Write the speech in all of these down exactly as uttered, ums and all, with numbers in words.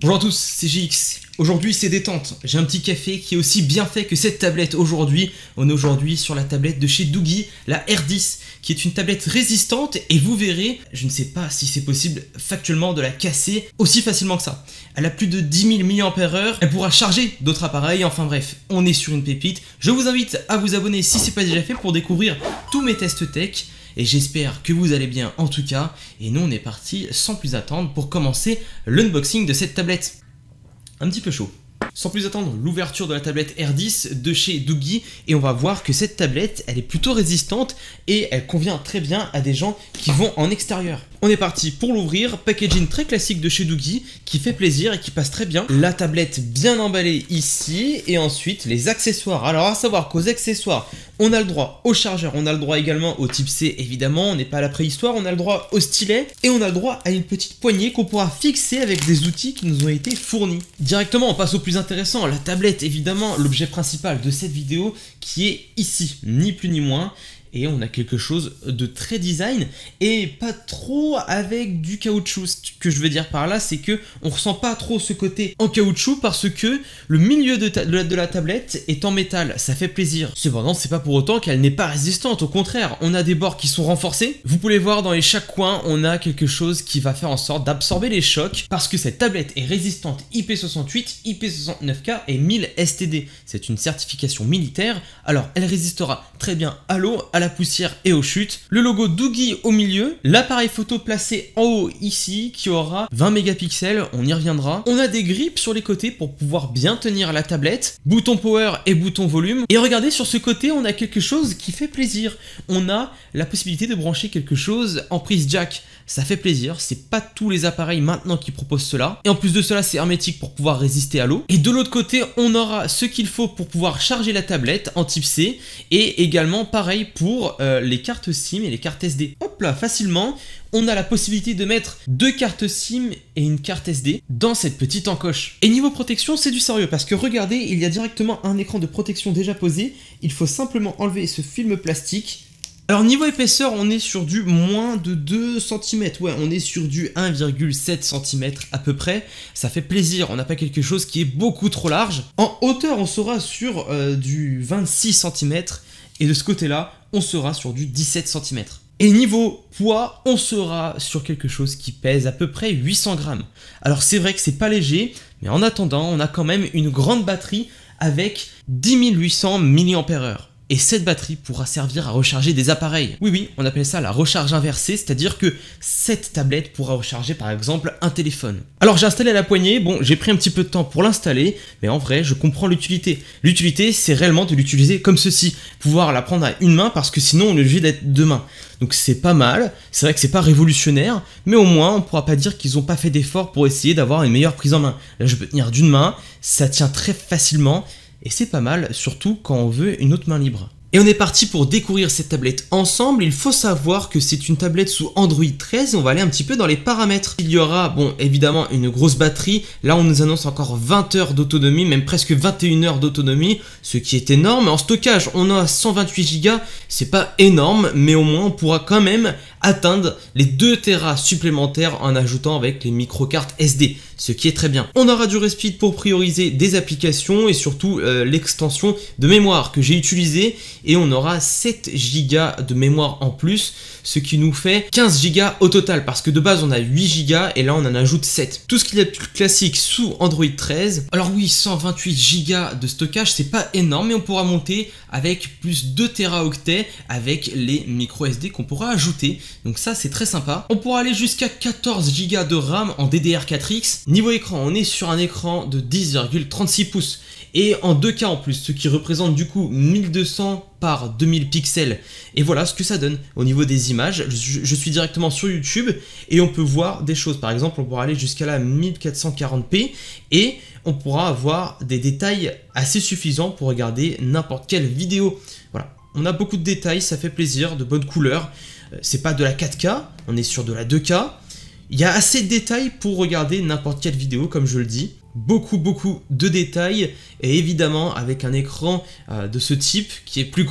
Bonjour à tous, c'est G X. Aujourd'hui c'est détente, j'ai un petit café qui est aussi bien fait que cette tablette aujourd'hui. On est aujourd'hui sur la tablette de chez Doogee, la R dix, qui est une tablette résistante et vous verrez, je ne sais pas si c'est possible factuellement de la casser aussi facilement que ça. Elle a plus de dix mille milliampères heure, elle pourra charger d'autres appareils, enfin bref, on est sur une pépite. Je vous invite à vous abonner si c'est pas déjà fait pour découvrir tous mes tests tech. Et j'espère que vous allez bien en tout cas. Et nous on est parti sans plus attendre pour commencer l'unboxing de cette tablette. Un petit peu chaud. Sans plus attendre, l'ouverture de la tablette R dix de chez Doogee. Et on va voir que cette tablette, elle est plutôt résistante et elle convient très bien à des gens qui vont en extérieur. On est parti pour l'ouvrir, packaging très classique de chez Doogee qui fait plaisir et qui passe très bien. La tablette bien emballée ici et ensuite les accessoires. Alors à savoir qu'aux accessoires, on a le droit au chargeur, on a le droit également au type C évidemment, on n'est pas à la préhistoire, on a le droit au stylet et on a le droit à une petite poignée qu'on pourra fixer avec des outils qui nous ont été fournis. Directement on passe au plus intéressant, la tablette évidemment, l'objet principal de cette vidéo qui est ici, ni plus ni moins. Et on a quelque chose de très design et pas trop avec du caoutchouc. Ce que je veux dire par là, c'est que on ressent pas trop ce côté en caoutchouc parce que le milieu de, de, la, de la tablette est en métal. Ça fait plaisir. Cependant, c'est pas pour autant qu'elle n'est pas résistante. Au contraire, on a des bords qui sont renforcés. Vous pouvez voir dans les chaque coin, on a quelque chose qui va faire en sorte d'absorber les chocs parce que cette tablette est résistante I P soixante-huit, I P soixante-neuf K et mille S T D. C'est une certification militaire. Alors, elle résistera très bien à l'eau, à la poussière et aux chutes. Le logo Doogee au milieu, l'appareil photo placé en haut ici qui aura vingt mégapixels, on y reviendra. On a des grippes sur les côtés pour pouvoir bien tenir la tablette, bouton power et bouton volume. Et regardez sur ce côté, on a quelque chose qui fait plaisir. On a la possibilité de brancher quelque chose en prise jack. Ça fait plaisir, c'est pas tous les appareils maintenant qui proposent cela. Et en plus de cela, c'est hermétique pour pouvoir résister à l'eau. Et de l'autre côté, on aura ce qu'il faut pour pouvoir charger la tablette en type C. Et également pareil pour euh, les cartes SIM et les cartes S D. Hop là, facilement, on a la possibilité de mettre deux cartes SIM et une carte S D dans cette petite encoche. Et niveau protection, c'est du sérieux parce que regardez, il y a directement un écran de protection déjà posé. Il faut simplement enlever ce film plastique. Alors niveau épaisseur, on est sur du moins de deux centimètres, ouais, on est sur du un virgule sept centimètres à peu près, ça fait plaisir, on n'a pas quelque chose qui est beaucoup trop large. En hauteur, on sera sur euh, du vingt-six centimètres et de ce côté-là, on sera sur du dix-sept centimètres. Et niveau poids, on sera sur quelque chose qui pèse à peu près huit cents grammes. Alors c'est vrai que c'est pas léger, mais en attendant, on a quand même une grande batterie avec dix mille huit cents milliampères heure. Et cette batterie pourra servir à recharger des appareils. Oui, oui, on appelle ça la recharge inversée, c'est-à-dire que cette tablette pourra recharger par exemple un téléphone. Alors j'ai installé la poignée, bon j'ai pris un petit peu de temps pour l'installer, mais en vrai je comprends l'utilité. L'utilité c'est réellement de l'utiliser comme ceci, pouvoir la prendre à une main parce que sinon on est obligé d'être deux mains. Donc c'est pas mal, c'est vrai que c'est pas révolutionnaire, mais au moins on pourra pas dire qu'ils ont pas fait d'efforts pour essayer d'avoir une meilleure prise en main. Là je peux tenir d'une main, ça tient très facilement. Et c'est pas mal, surtout quand on veut une autre main libre. Et on est parti pour découvrir cette tablette ensemble. Il faut savoir que c'est une tablette sous Android treize et on va aller un petit peu dans les paramètres. Il y aura, bon, évidemment une grosse batterie. Là, on nous annonce encore vingt heures d'autonomie, même presque vingt et une heures d'autonomie, ce qui est énorme. En stockage, on a cent vingt-huit gigas, c'est pas énorme, mais au moins on pourra quand même atteindre les deux téras supplémentaires en ajoutant avec les micro-cartes S D, ce qui est très bien. On aura du Respeed pour prioriser des applications et surtout euh, l'extension de mémoire que j'ai utilisée et on aura sept gigas de mémoire en plus, ce qui nous fait quinze gigas au total parce que de base on a huit gigas et là on en ajoute sept. Tout ce qu'il y a de plus classique sous Android treize. Alors oui, cent vingt-huit gigas de stockage, c'est pas énorme, mais on pourra monter avec plus deux téraoctets avec les micro S D qu'on pourra ajouter. Donc ça c'est très sympa. On pourra aller jusqu'à quatorze gigas de RAM en D D R quatre X. Niveau écran, on est sur un écran de dix virgule trente-six pouces et en deux K en plus, ce qui représente du coup mille deux cents par deux mille pixels. Et voilà ce que ça donne au niveau des images. Je, je suis directement sur YouTube et on peut voir des choses. Par exemple, on pourra aller jusqu'à la mille quatre cent quarante p et on pourra avoir des détails assez suffisants pour regarder n'importe quelle vidéo. Voilà, on a beaucoup de détails, ça fait plaisir, de bonnes couleurs. C'est pas de la quatre K, on est sur de la deux K. Il y a assez de détails pour regarder n'importe quelle vidéo, comme je le dis. Beaucoup, beaucoup de détails. Et évidemment, avec un écran euh, de ce type, qui est plus grand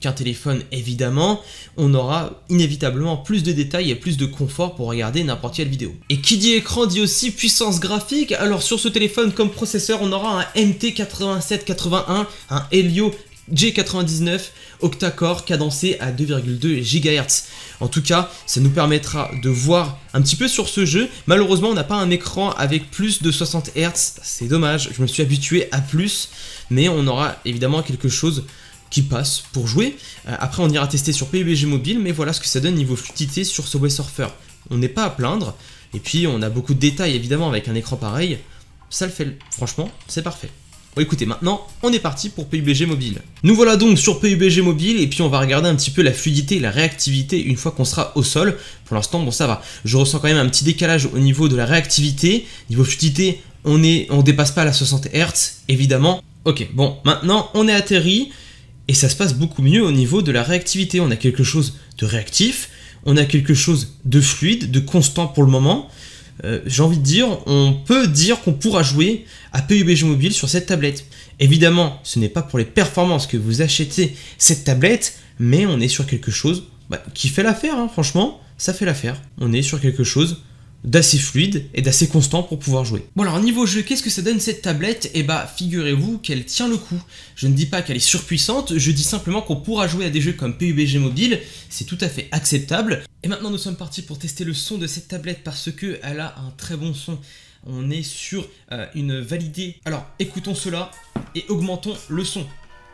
qu'un téléphone évidemment, on aura inévitablement plus de détails et plus de confort pour regarder n'importe quelle vidéo. Et qui dit écran dit aussi puissance graphique. Alors sur ce téléphone comme processeur, on aura un M T quatre-vingt-sept quatre-vingt-un, un Helio G quatre-vingt-dix-neuf octa-core cadencé à deux virgule deux gigahertz. En tout cas, ça nous permettra de voir un petit peu sur ce jeu. Malheureusement, on n'a pas un écran avec plus de soixante hertz. C'est dommage, je me suis habitué à plus, mais on aura évidemment quelque chose qui passe pour jouer. Euh, après, on ira tester sur P U B G Mobile, mais voilà ce que ça donne niveau fluidité sur Subway Surfer. On n'est pas à plaindre, et puis on a beaucoup de détails évidemment avec un écran pareil. Ça le fait, franchement, c'est parfait. Bon écoutez, maintenant on est parti pour P U B G Mobile. Nous voilà donc sur P U B G Mobile et puis on va regarder un petit peu la fluidité et la réactivité une fois qu'on sera au sol. Pour l'instant bon ça va, je ressens quand même un petit décalage au niveau de la réactivité. Niveau fluidité, on est, on dépasse pas la soixante hertz évidemment. Ok, bon maintenant on est atterri et ça se passe beaucoup mieux au niveau de la réactivité. On a quelque chose de réactif, on a quelque chose de fluide, de constant pour le moment. Euh, j'ai envie de dire, on peut dire qu'on pourra jouer à P U B G Mobile sur cette tablette. Évidemment, ce n'est pas pour les performances que vous achetez cette tablette, mais on est sur quelque chose bah, qui fait l'affaire, hein, franchement, ça fait l'affaire. On est sur quelque chose d'assez fluide et d'assez constant pour pouvoir jouer. Bon alors niveau jeu, qu'est-ce que ça donne cette tablette? Eh bah figurez-vous qu'elle tient le coup. Je ne dis pas qu'elle est surpuissante, je dis simplement qu'on pourra jouer à des jeux comme P U B G Mobile, c'est tout à fait acceptable. Et maintenant nous sommes partis pour tester le son de cette tablette parce que elle a un très bon son. On est sur euh, une validée. Alors écoutons cela et augmentons le son.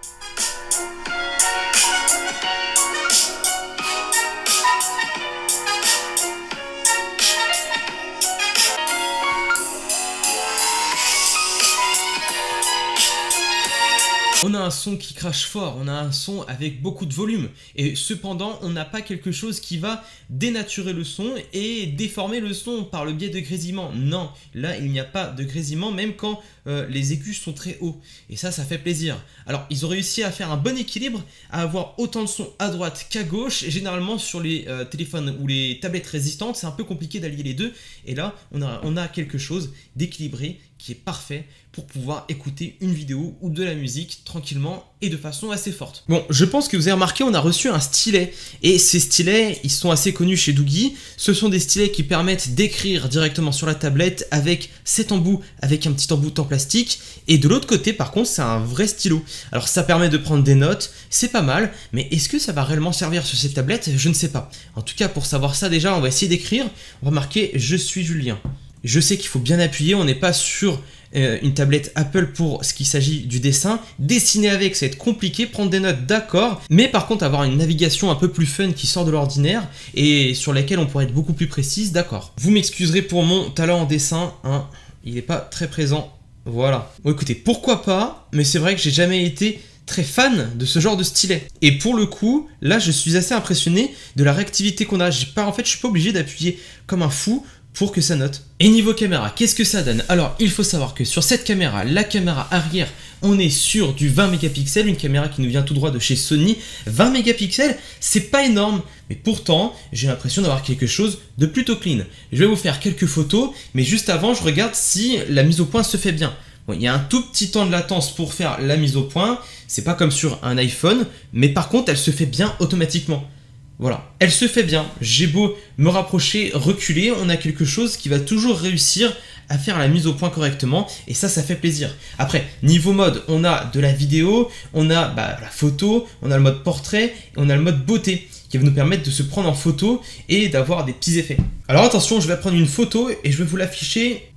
On a un son qui crache fort, on a un son avec beaucoup de volume et cependant on n'a pas quelque chose qui va dénaturer le son et déformer le son par le biais de grésillements. Non, là il n'y a pas de grésillement même quand euh, les aigus sont très hauts et ça ça fait plaisir. Alors ils ont réussi à faire un bon équilibre, à avoir autant de son à droite qu'à gauche et généralement sur les euh, téléphones ou les tablettes résistantes c'est un peu compliqué d'allier les deux et là on a, on a quelque chose d'équilibré qui est parfait pour pouvoir écouter une vidéo ou de la musique tranquillement et de façon assez forte. Bon, je pense que vous avez remarqué, on a reçu un stylet et ces stylets, ils sont assez connus chez Doogee. Ce sont des stylets qui permettent d'écrire directement sur la tablette avec cet embout, avec un petit embout en plastique et de l'autre côté par contre c'est un vrai stylo. Alors ça permet de prendre des notes, c'est pas mal, mais est-ce que ça va réellement servir sur cette tablette? Je ne sais pas. En tout cas pour savoir ça déjà on va essayer d'écrire. On va marquer je suis Julien. Je sais qu'il faut bien appuyer, on n'est pas sur euh, une tablette Apple pour ce qu'il s'agit du dessin. Dessiner avec, ça va être compliqué, prendre des notes, d'accord. Mais par contre, avoir une navigation un peu plus fun qui sort de l'ordinaire et sur laquelle on pourrait être beaucoup plus précise, d'accord. Vous m'excuserez pour mon talent en dessin, hein, il n'est pas très présent, voilà. Bon écoutez, pourquoi pas, mais c'est vrai que j'ai jamais été très fan de ce genre de stylet. Et pour le coup, là je suis assez impressionné de la réactivité qu'on a. J'ai pas, en fait, je suis pas obligé d'appuyer comme un fou pour que ça note. Et niveau caméra, qu'est-ce que ça donne? Alors, il faut savoir que sur cette caméra, la caméra arrière, on est sur du vingt mégapixels, une caméra qui nous vient tout droit de chez Sony. vingt mégapixels, c'est pas énorme, mais pourtant, j'ai l'impression d'avoir quelque chose de plutôt clean. Je vais vous faire quelques photos, mais juste avant, je regarde si la mise au point se fait bien. Bon, il y a un tout petit temps de latence pour faire la mise au point, c'est pas comme sur un iPhone, mais par contre, elle se fait bien automatiquement. Voilà, elle se fait bien, j'ai beau me rapprocher, reculer, on a quelque chose qui va toujours réussir à faire la mise au point correctement et ça, ça fait plaisir. Après, niveau mode, on a de la vidéo, on a bah, la photo, on a le mode portrait et on a le mode beauté qui va nous permettre de se prendre en photo et d'avoir des petits effets. Alors attention, je vais prendre une photo et je vais vous l'afficher.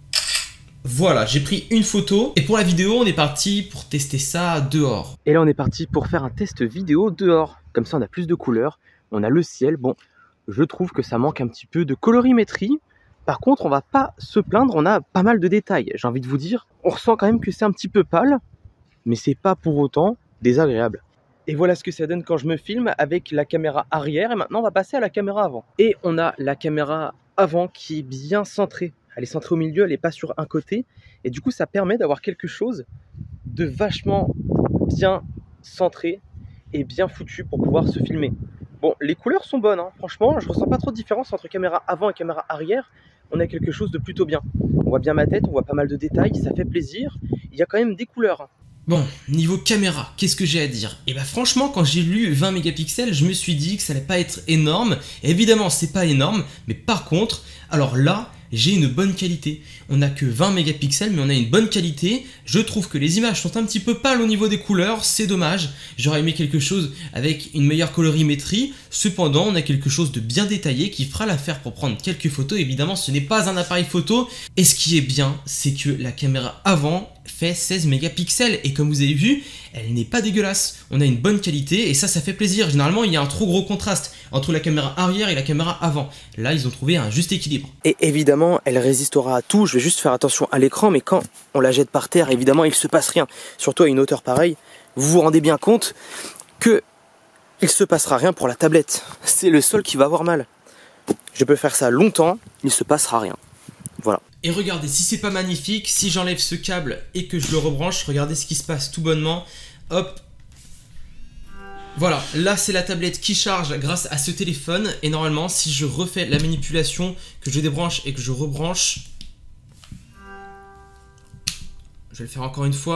Voilà, j'ai pris une photo et pour la vidéo, on est parti pour tester ça dehors. Et là, on est parti pour faire un test vidéo dehors. Comme ça, on a plus de couleurs. On a le ciel, bon, je trouve que ça manque un petit peu de colorimétrie. Par contre, on va pas se plaindre, on a pas mal de détails. J'ai envie de vous dire, on ressent quand même que c'est un petit peu pâle, mais c'est pas pour autant désagréable. Et voilà ce que ça donne quand je me filme avec la caméra arrière. Et maintenant, on va passer à la caméra avant. Et on a la caméra avant qui est bien centrée. Elle est centrée au milieu, elle n'est pas sur un côté. Et du coup, ça permet d'avoir quelque chose de vachement bien centré et bien foutu pour pouvoir se filmer. Bon, les couleurs sont bonnes, hein. Franchement, je ressens pas trop de différence entre caméra avant et caméra arrière. On a quelque chose de plutôt bien. On voit bien ma tête, on voit pas mal de détails, ça fait plaisir. Il y a quand même des couleurs. Bon, niveau caméra, qu'est-ce que j'ai à dire? Et bah franchement, quand j'ai lu vingt mégapixels, je me suis dit que ça allait pas être énorme. Et évidemment, c'est pas énorme, mais par contre, alors là, j'ai une bonne qualité. On n'a que vingt mégapixels, mais on a une bonne qualité. Je trouve que les images sont un petit peu pâles au niveau des couleurs, c'est dommage. J'aurais aimé quelque chose avec une meilleure colorimétrie. Cependant, on a quelque chose de bien détaillé qui fera l'affaire pour prendre quelques photos. Évidemment, ce n'est pas un appareil photo. Et ce qui est bien, c'est que la caméra avant fait seize mégapixels. Et comme vous avez vu, elle n'est pas dégueulasse. On a une bonne qualité et ça, ça fait plaisir. Généralement, il y a un trop gros contraste entre la caméra arrière et la caméra avant. Là, ils ont trouvé un juste équilibre. Et évidemment, elle résistera à tout. Je vais juste faire attention à l'écran, mais quand on la jette par terre, évidemment, il se passe rien. Surtout à une hauteur pareille, vous vous rendez bien compte que il se passera rien pour la tablette. C'est le seul qui va avoir mal. Je peux faire ça longtemps, il se passera rien. Voilà. Et regardez, si c'est pas magnifique, si j'enlève ce câble et que je le rebranche, regardez ce qui se passe tout bonnement. Hop. Voilà, là c'est la tablette qui charge grâce à ce téléphone. Et normalement, si je refais la manipulation, que je débranche et que je rebranche, je vais le faire encore une fois.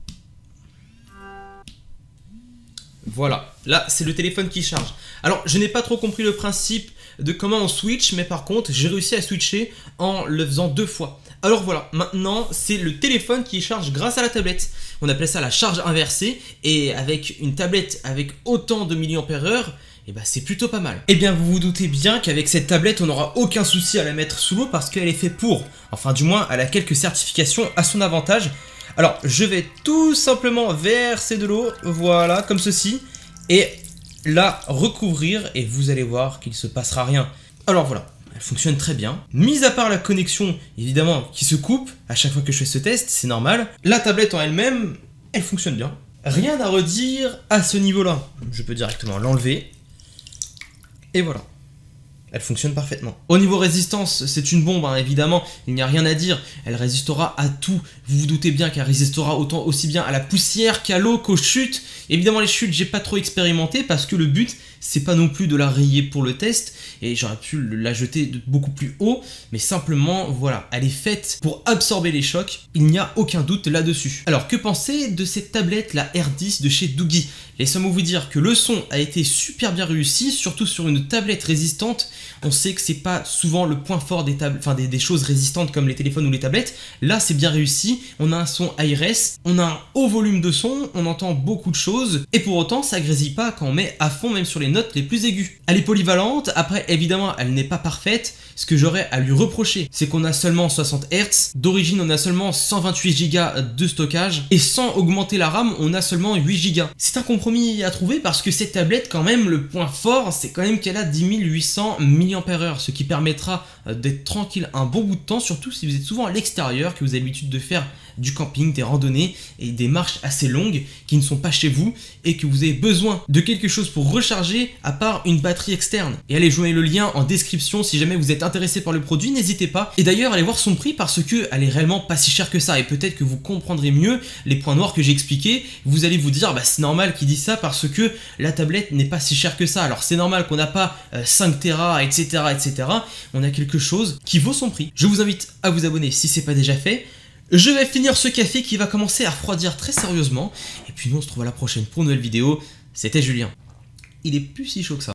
Voilà, là c'est le téléphone qui charge. Alors je n'ai pas trop compris le principe de comment on switch, mais par contre j'ai réussi à switcher en le faisant deux fois. Alors voilà, maintenant c'est le téléphone qui charge grâce à la tablette. On appelle ça la charge inversée, et avec une tablette avec autant de milliampères heure, et bah c'est plutôt pas mal. Et bien vous vous doutez bien qu'avec cette tablette on n'aura aucun souci à la mettre sous l'eau parce qu'elle est faite pour. Enfin du moins elle a quelques certifications à son avantage. Alors je vais tout simplement verser de l'eau, voilà, comme ceci, et la recouvrir et vous allez voir qu'il ne se passera rien. Alors voilà, elle fonctionne très bien. Mis à part la connexion, évidemment, qui se coupe à chaque fois que je fais ce test, c'est normal. La tablette en elle-même, elle fonctionne bien. Rien à redire à ce niveau-là. Je peux directement l'enlever. Et voilà. Elle fonctionne parfaitement. Au niveau résistance, c'est une bombe, hein, évidemment, il n'y a rien à dire. Elle résistera à tout. Vous vous doutez bien qu'elle résistera autant aussi bien à la poussière qu'à l'eau, qu'aux chutes. Évidemment, les chutes, j'ai pas trop expérimenté parce que le but, c'est pas non plus de la rayer pour le test. Et j'aurais pu la jeter de beaucoup plus haut. Mais simplement, voilà, elle est faite pour absorber les chocs. Il n'y a aucun doute là-dessus. Alors, que penser de cette tablette, la R dix de chez Doogee? Laissez-moi vous dire que le son a été super bien réussi, surtout sur une tablette résistante. On sait que c'est pas souvent le point fort des, tables, enfin des, des choses résistantes comme les téléphones ou les tablettes. Là, c'est bien réussi. On a un son A R S, on a un haut volume de son, on entend beaucoup de choses. Et pour autant, ça grésille pas quand on met à fond, même sur les notes les plus aiguës. Elle est polyvalente. Après, évidemment, elle n'est pas parfaite. Ce que j'aurais à lui reprocher, c'est qu'on a seulement soixante hertz. D'origine, on a seulement cent vingt-huit gigas de stockage. Et sans augmenter la RAM, on a seulement huit gigas. C'est un compromis à trouver parce que cette tablette, quand même, le point fort, c'est quand même qu'elle a dix mille huit cents milliampères heure, ce qui permettra d'être tranquille un bon bout de temps, surtout si vous êtes souvent à l'extérieur, que vous avez l'habitude de faire du camping, des randonnées et des marches assez longues qui ne sont pas chez vous et que vous avez besoin de quelque chose pour recharger à part une batterie externe. Et allez, joignez le lien en description si jamais vous êtes intéressé par le produit, n'hésitez pas. Et d'ailleurs, allez voir son prix parce que elle est réellement pas si chère que ça et peut-être que vous comprendrez mieux les points noirs que j'ai expliqués. Vous allez vous dire, bah c'est normal qu'il dise ça parce que la tablette n'est pas si chère que ça. Alors c'est normal qu'on n'a pas euh, cinq téra, et cetera, et cetera. On a quelque chose qui vaut son prix. Je vous invite à vous abonner si c'est pas déjà fait. Je vais finir ce café qui va commencer à refroidir très sérieusement. Et puis nous on se retrouve à la prochaine pour une nouvelle vidéo. C'était Julien. Il est plus si chaud que ça.